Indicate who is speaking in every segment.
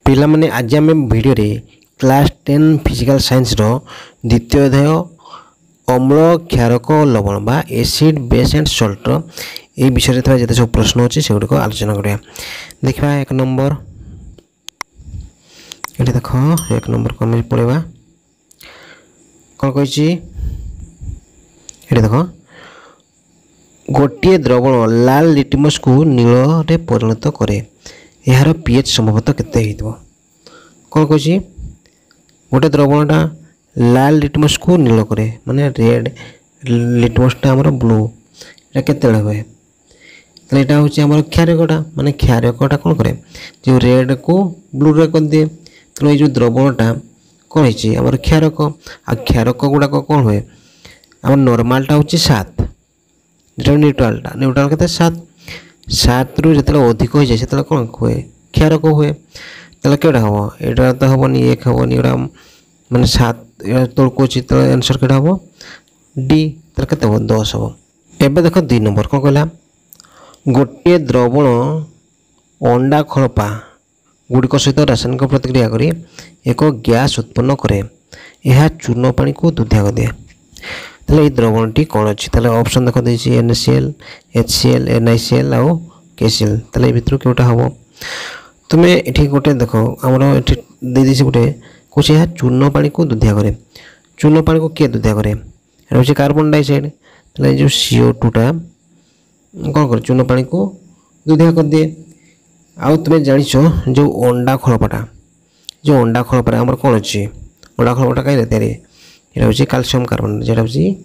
Speaker 1: पिला माने आज आम भिडियो क्लास 10 फिजिकल साइंस रो द्वितीय अध्याय अम्ल क्षारक लवण बा एसिड बेस एंड सल्ट ये विषय में जिते सब प्रश्न अच्छे से गुड़िक आलोचना करिया। देखा एक नंबर ये देख एक नंबर को आम पढ़ा कौन कही देख गोटे द्रवण लाल लिटमस को नील रे परिणत करे यार पीएच संभवतः केते हेइतबो कौन कही गोटे द्रवणटा लाल लिटमस को नील करे माने रेड लिटमसटा हमर ब्लू एटा केते हुए तो यहाँ हूँ आम क्षारकटा माने क्षारकटा कौन करे जो रेड को ब्लू रे कर दिए तेणु ये द्रवणटा कौन है आम क्षारक आ क्षारक गुड़ाक कौन हुए आम नॉर्मलटा हूँ 7 जो न्यूट्रालटा न्यूट्राल के 7 रु जो अधिक हो जाए से कौन हुए क्षारक हुए तेल केटा हम यहाँ तो हेनी 1 हेनी एटा माने 7 तौक अच्छी आंसर केटा हम डी तेल के 10 हम। एवं देख 2 नंबर कौन कहला गोटे द्रवण अंडा खलपा गुड़िक सहित रासायनिक प्रतिक्रिया करी एक गैस उत्पन्न करे यह चूर्ण पानी को दुधिया कर दिए तेल ये द्रवणटी कौन अच्छी तेल ऑप्शन देख देसी NaCl HCl NiCl आउ KCl तेल ये भितर कौटा हम तुम्हें ये गोटे देख आमर ये गोटे कौन यह चूर्ण पानी को दुधिया करे चूर्ण पानी को किए दुधिया करे यहाँ हूँ कार्बन डाइऑक्साइड तेल जो CO2 टा कौन कर चूर्ण पानी को दुधिया कर दिए आउ तुम्हें जानिछ जो अंडा खलपाटा जो अंडा खलपा आमर कौन अच्छी अंडा खलपाटा कहीं तैयारी यहाँ हूँ कैल्शियम कार्बोनेट जो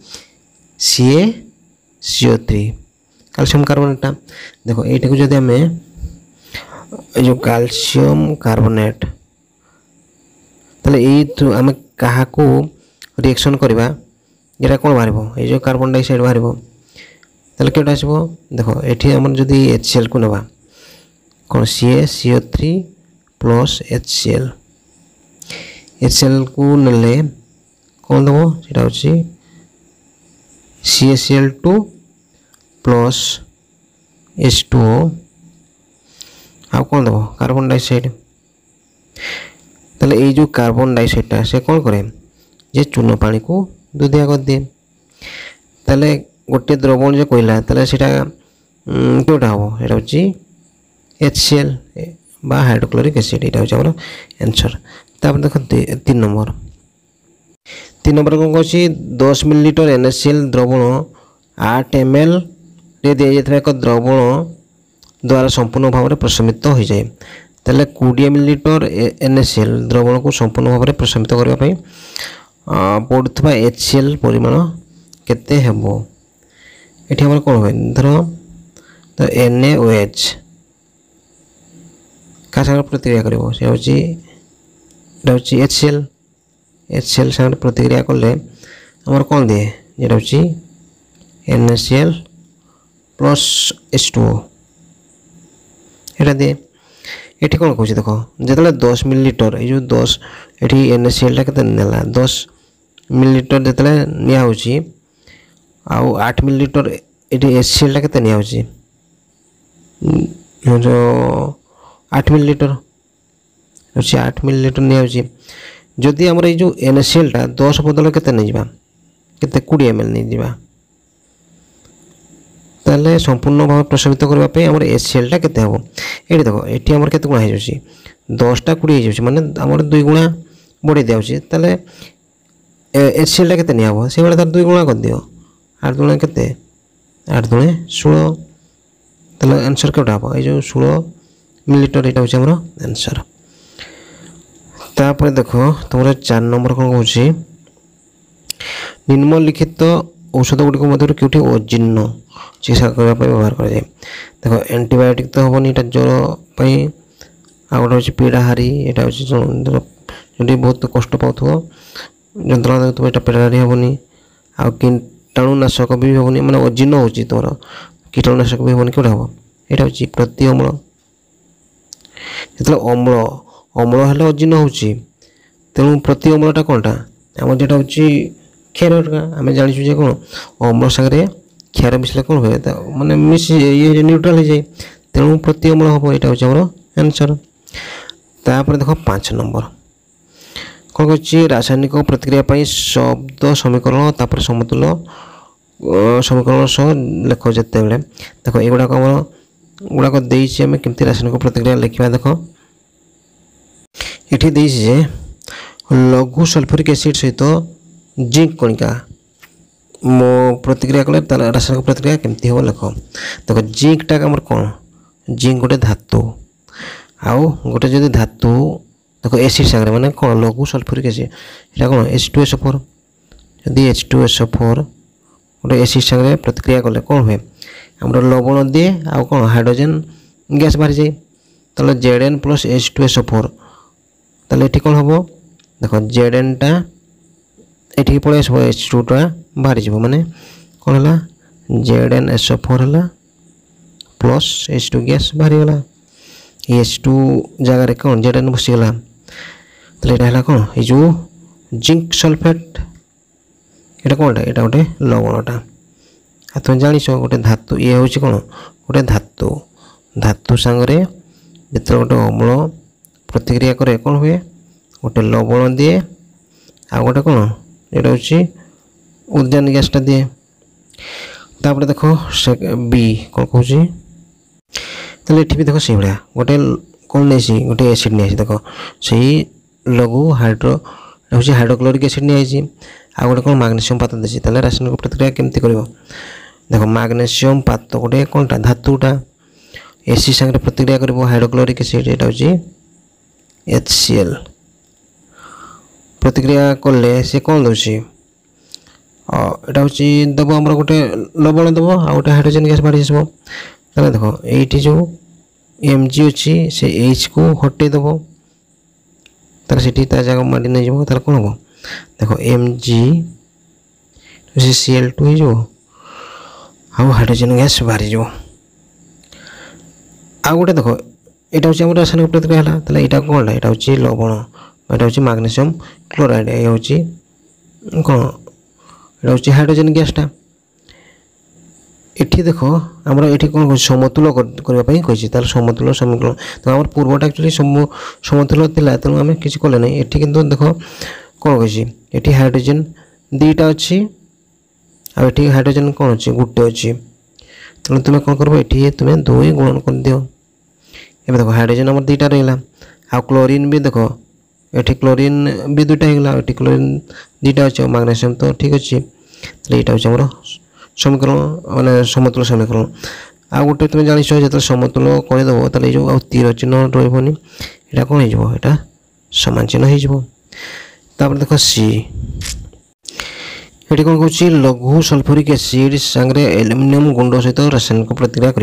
Speaker 1: CaCO3 कैल्शियम कार्बोनेटा देखो ये जब आम जो कैल्शियम कार्बोनेट तेल ये आम क्या रिएक्शन करवा यहाँ कौन बाहर ये जो कार्बन डाइऑक्साइड बाहर तेल कौटा आसो देखो ये आम जब HCl को नवा कौन CaCO3 प्लस HCl को नेले कौन दब सीटा हूँ CaCl2 प्लस H2O आउ कौन दब कार्बन डाइऑक्साइड तेल ये जो कार्बन डाइऑक्साइडटा से कौन करे जे चूर्ण पानी को दुधिया कर दिए तेल गोटे द्रवण जो कहला तेल सीटा कौटा हम यहाँ हूँ HCl बा हाइड्रोक्लोरिक एसिड यहाँ हूँ आम आंसर। तापर देख 3 नंबर कौन कह 10 मिलीलीटर NaCl द्रवण 8 ml रे दि जाता एक द्रवण द्वारा संपूर्ण भाव में प्रशमित हो जाए तेल 20 मिलीलीटर NaCl द्रवण को संपूर्ण भाव में प्रशमित करने पड़ुवा HCl परिमाण केते हेबो एठी हमर कोन होय धर तो NaOH का संग प्रतिक्रिया करिवो से होची HCl संग प्रतिक्रिया करले हमर कोन दे जेटा होची NaCl प्लस H2O एटा दे एठी कोन कहूची देखो जेतले 10 मिलीलीटर ए जो 10 एठी NaCl टा केते नेला 10 मिलीलीटर जेतले निया होची आउ 8 मिलीलीटर ये HCl टा केते निया होची जो 8 मिलीलीटर होची 8 मिलीलीटर निया होची जदि हमर ये जो NaCl टा 10 बदल केते नै जिबा केते 20 ml नै जिबा ताले संपूर्ण भाव प्रशमित करबा पे हमर HCl टा केते हबो एठी देखो एठी हमर केते गुणा हे जोची 10 टा 20 हे जोची माने हमर 2 गुणा बढ़ी दियाउची ताले HCl टा केते निया हबो से बेला तार 2 गुणा कर दियो 8 दुणे केते 8 दुणे 16 ताले आंसर केटा हबो ए जो 16 मिलीलीटर एटा होची हमर आंसर। तापर देखो तुमरा 4 नंबर कोन कहूची निम्नलिखित औषध गुड़िक मध्य क्योंकि अजीर्ण चिकित्सा करने व्यवहार कर देखो एंटीबायोटिक तो हेनी यहाँ ज्वर आ गए हूँ पीड़ाहारी यहाँ हूँ जो बहुत कष्ट पाथ जंत्रणा देखुव यहाँ पीड़ाहारी हेनी आ कीटाणुनाशक भी हेनी माने अजीर्ण हो तुम कीटाणुनाशक भी हेनी कौटा हम यहाँ हूँ प्रति अम्ल जो अम्ल अम्ल हेल्ले अजीर्ण हो तेणु प्रति अम्लटा कौनटा आम जो हूँ क्षार आम जाचु कौन अम्ल सागर क्षार मिसले कौन हुए माने मिस ये न्यूट्राल हो जाए तेणु प्रति अम्ल हम यहाँ हूँ आंसर। तापर देख 5 नंबर कौन कह रासायनिक प्रतिक्रिया शब्द समीकरण तापर समतुल्य समीकरण सह लेख जिते बड़े देख युवाक आम गुड़ाक देमें केमती रासायनिक प्रतिक्रिया लिखा देख ये लघु सल्फ्यूरिक एसिड सहित जिंक कणिका मो प्रतिक्रिया कले रासायनिक प्रतिक्रिया केमती हम लिख देख जिंकटा आम कौन जिंक गोटे धातु आउ गोटे जदि धातु देख एसिड सागर माने कौन लघु सल्फ्यूरिक एसिड यहाँ कौन H2SO4 यदि H2SO4 गोटे एसिड सागर प्रतिक्रिया कले कौन हुए आम लवण दिए आउ कौन हाइड्रोजन गैस बाहरी जाए ताले Zn + H2SO4 ताले ये कौन हम देख Zn टा ये पड़े H2 टा बाहरी जाव माने कौन है ZnSO4 है प्लस H2 गैस बाहरी गला H2 जगह कौन Zn बसीगला तो यहाँ कौन ये जो जिंक सल्फेट ये कौन ये गोटे लवणटा तुम जाच गोटे धातु ये हूँ कौन गोटे धातु धातु सांगरे जो गोटे अम्ल प्रतिक्रिया करे कौन हुए गोटे लवण दिए आ गोटे कौन ये हूँ उद्यान गैसटा दिए तापर देख बी कौन कहूँ तो ये भी देख से भाया गोटे कौन नहीं गोटे एसिड नहीं देख से लघु हाइड्रो हूँ हाइड्रोक्लोरिक एसिड नहीं आ गोटे कौन मैग्नीशियम पात देसी रासायनिक प्रतिक्रिया केमती कर देख मैग्नीशियम पात गोटे कौनटा धातुटा एसिड सागर प्रतिक्रिया कर हाइड्रोक्लोरिक एसिड यहाँ हूँ HCl प्रतिक्रिया कले सी कौन दूसरी यहाँ हूँ दब आम गोटे लवण दब आ गए हाइड्रोजन गैस बाहरी आसो ताले देख ये जो Mg अच्छी से H को हटे दब तार से जगह माड़ी नहीं जाव तार कौन हम देख Mg से Cl2 हो हाइड्रोजन गैस बाहरी जाव आ गए देख यहाँ हूँ रासायनिक प्रतिक्रिया है ताले यहाँ कौन यहाँ हूँ लवण यहाँ हूँ मैग्नीशियम क्लोराइड ये हूँ कौन यहाँ हूँ हाइड्रोजन गैसटा एठी देखो आमर एठी कौन समतुल्य करने कही समतुल्य समीकरण तो आम पूर्वटा एक्चुअली समतुल्य था तेणु आम किसी कले ना ये कितु देख कौन कही ये हाइड्रोजन दीटा अच्छी आठी हाइड्रोजन कौन अच्छे गोटे अच्छी तेणु तुम्हें कौन कर ये तुम्हें 2 गुणन कर दियो ये देख हाइड्रोजन आम दीटा रहा आ क्लोरीन भी देख ये क्लोरीन भी 2टा होगा ये क्लोरीन दीटा अच्छे मैग्नीशियम तो ठीक अच्छे तो यहाँ हूँ आम समीकरण माने समतुल्य समीकरण आ गोटे तुम जान जो समतुल्य करदेव तो ये जो तीर चिन्ह रही यहाँ कौन हो सामान चिन्ह हो देख सी ये कौन कह लघु सल्फ्यूरिक एसिड सांगे एल्युमिनियम गुंड सहित रासायनिक प्रतिक्रिया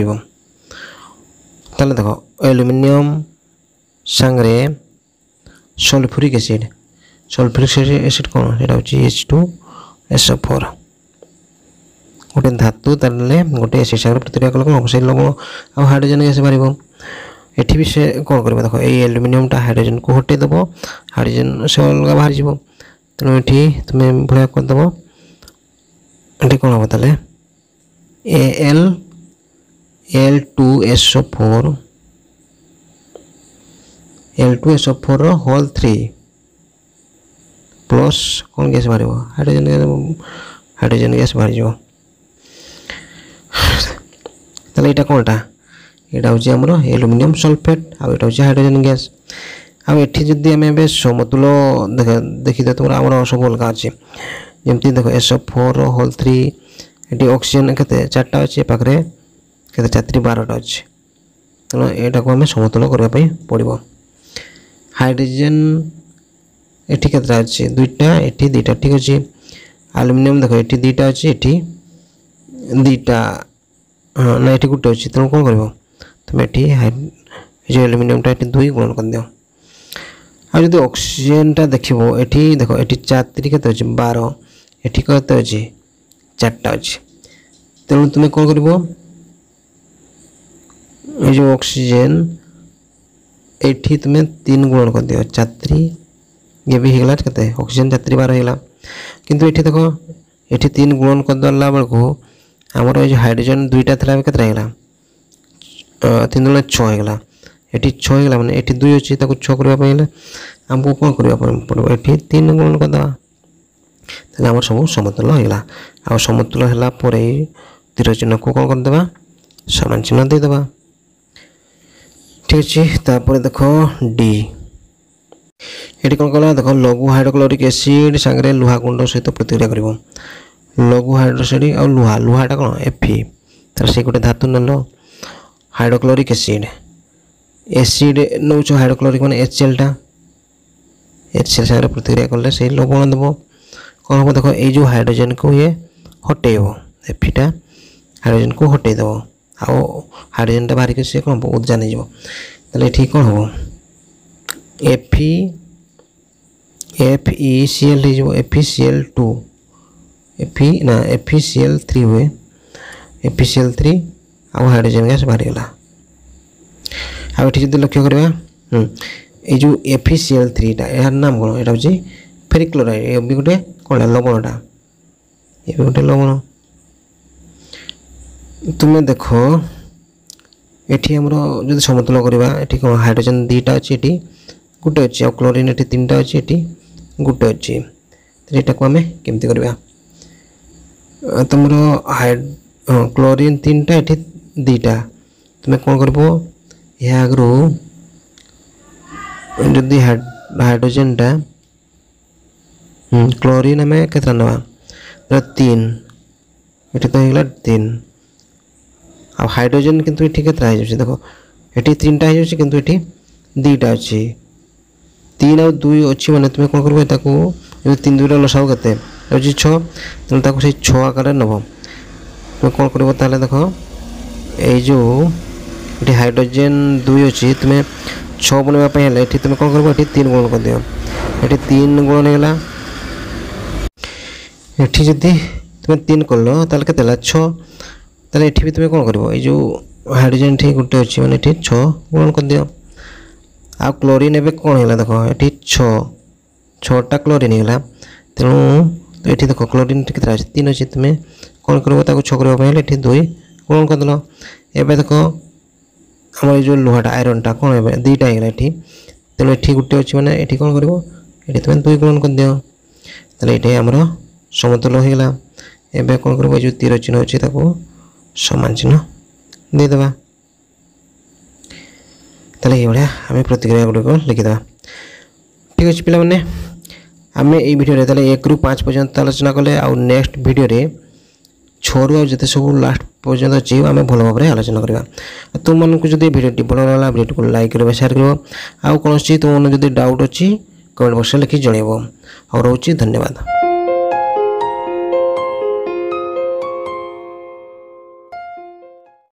Speaker 1: कर देख एल्युमिनियम सांगे सल्फ्यूरिक एसिड कौन यहाँ हूँ H2SO4 गोटे धातु ताले गोटे एसिड सागर प्रतिक्रिया कले कौन से लवण आ हाइड्रोजन गैस बाहर एठी भी से कौन कर देख ये एल्युमिनियमटा हाइड्रोजन को हटे दब हाइड्रोजन से अलग बाहर जाव तेणु ये तुम्हें भाया करदेव ये कौन हम ताले Al2SO4 होल 3 प्लस कौन गैस बाहर हाइड्रोजन गैस बाहर जाव ताले यहाँ कौनटा यहाँ हूँ आमर एल्युमिनियम सल्फेट आ हूँ हाइड्रोजन गैस आठी जदि आम समतुल्य देखिए तुम आमर सब अलग अच्छे जमी देख SO4 होल 3 ये ऑक्सीजन के 4टा अच्छे पाखे के 4 12टा अच्छे तेणु यहाँ को आम समतुल्य करने पड़ो हाइड्रोजन ये केतटा अच्छे 2टा ये 2टा ठीक अच्छे एल्युमिनियम देख ये 2टा अच्छे ये 2टा हाँ ना ये गोटे अच्छे तेणु कौन कर तुम ये जो एल्युमिनियमटा ये 2 गुणन कर दियो आ जो ऑक्सीजनटा देख ये देख ये 4 3 के 12 ये कहते अच्छे 4टा अच्छे तेणु तुम्हें कौन कर ये जो ऑक्सीजन ये तुम्हें 3 गुणन कर दियो 4 3 ये भी होगा के ऑक्सीजन 4 3 12 होगा किंतु ये देख ये 3 गुणन करदेला बेलू आमर ये हाइड्रोजन 2टा था के 3 2 6 होगा ये 6 होगा मैंने ये 2 अच्छी 6 करने आमको कौन करने पड़ो ये 3 गुणन करदे ताले आम सब समतुल होगा आ समतुल होगापर तीर चिन्ह को कौन करदे समान चिन्ह देदेबा ठीक अच्छे। तापर देख डी ये कौन कला देख लघु हाइड्रोक्लोरिक एसिड सांगे लुहा गुंड सहित प्रतिक्रिया कर लघु हाइड्रोक्साइड आ लुहा लुहाटा कौन Fe तार से गोटे धातु नेल हाइड्रोक्लोरिक एसिड एसिड नौ हाइड्रोक्लोरिक मान HCl टा HCl सांगे प्रतिक्रिया कले से लवण देव कौन हम देख ये हाइड्रोजेन को ये हटेब Fe टा हाइड्रोजेन को हटेदेव आउ हाइड्रोजेन टा बाहर से कौन हम ऊर्जा नहीं जाए कौन हम FeCl FeCl2 FeCl3 हुए FeCl3 आउ हाइड्रोजेन गैस बाहरी गला आठ जब लक्ष्य करवा ये जो FeCl3 टा यार नाम कौन यहाँ हूँ फेरिक क्लोराइड ये भी गोटे कौन लवणटा ये भी गोटे लवण तुम्हें देख ये आमर जो समतुल करवा ये कौन हाइड्रोजेन 2टा अच्छी ये गोटे अच्छी आ क्लोरीन ये 3टा अच्छी ये गोटे अच्छी यहाँ को आम केमती करवा तुम क्लोरीन 3टा ये 2टा तुम्हें कौन कर आगु जदि हाइड्रोजेन टा क्लोरीन आम के ना 3 ये तो होगा 3 आ हाइड्रोजेन किंतु ये के देख ये 3टा हो किंतु ये 2टा अच्छी 3 और 2 अच्छी माने तुम्हें कौन कर 3 2 लसाओ के 6 तेनाली से 6 आकार नब तुम्हें कौन कर देख यो ये हाइड्रोजेन 2 अच्छी तुम्हें 6 बनवाई ये तुम्हें कौन कर 3 गुणन कर दियो ये 3 गुणन होगा ये जदि तुम्हें 3 कल ताल के 6 ताले ये भी तुम्हें कौन कर जो हाइड्रोजेन ठीक गोटे अच्छी मैंने ये 6 गुणन कर दियो आ क्लोरीन एवं कौन है देख ये 6टा क्लोरीन होगा तेणु ये देख क्लोरीन के 3 अच्छी तुम्हें कौन कर 6 करने ये 2 गुणन करदेल एवं देख आम जो लुहाटा आयरनटा कौन है 2टा होगा ये तेणु ये गोटे अच्छी मैंने ये कौन कर ये तुम्हें 2 गुणन कर दियो ताले ये आमर समतुल होगा एवं कौन कर जो तीर चिन्ह अच्छी समान चिन्ह देदेबा ताले ये भाया आम प्रतिक्रिया गुड़िक लिखिदा ठीक अच्छे पिला माने आम ये भिडियो ताले 1 ରୁ 5 पर्यंत आलोचना कले आ नेक्स्ट भिडियो रे 6 ରୁ जिते सब लास्ट पर्यंत अच्छी आम भल भाव में आलोचना करवा तुम मानक जब भिडियो भल लगा भिडियो को लाइक कर शेयर कर आउ कौन तुम जब डाउट अच्छी कमेंट बॉक्स में लिखि जनइब और रोचे धन्यवाद।